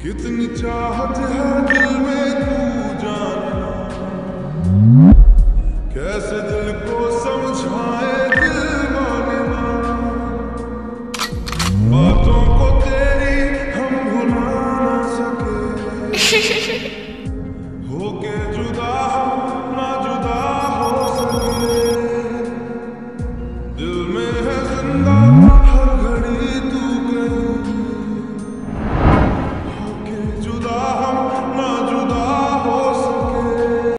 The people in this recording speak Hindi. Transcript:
कितनी चाहत है दिल में तू जाने, कैसे दिल को समझाए दिल माने ना, बातों को तेरी हम भुला ना सके, होके जुदा